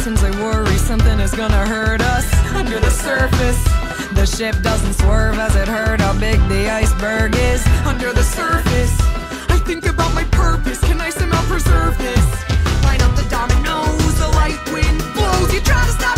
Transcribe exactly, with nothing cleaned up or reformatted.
Sometimes I worry something is gonna hurt us under the surface. The ship doesn't swerve as it hurt how big the iceberg is under the surface. I think about my purpose, can I somehow preserve this? Line up the dominoes, the light wind blows. You try to stop